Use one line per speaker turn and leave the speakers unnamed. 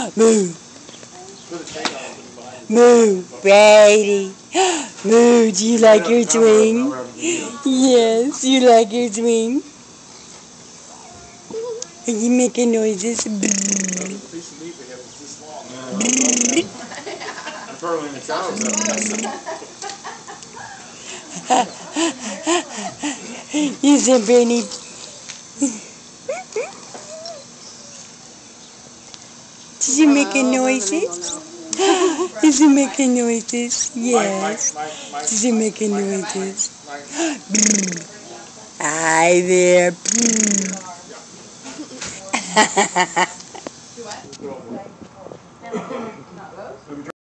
Moo. Moo, Brady. Moo, do you like your swing? Yes, you like your swing? Are you making noises? You said, Brittany. Is he making noises? Is he making noises? Yes. Is he making noises? Hi there.